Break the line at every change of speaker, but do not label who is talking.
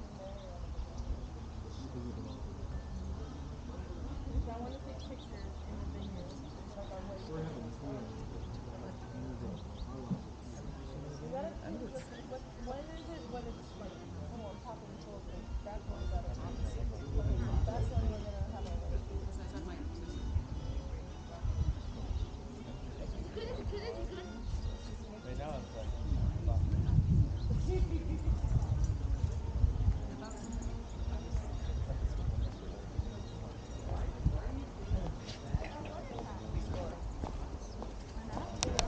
I want to take pictures in the venue. It's like our way. We're having this meeting. Like, when is it? Our last.
When is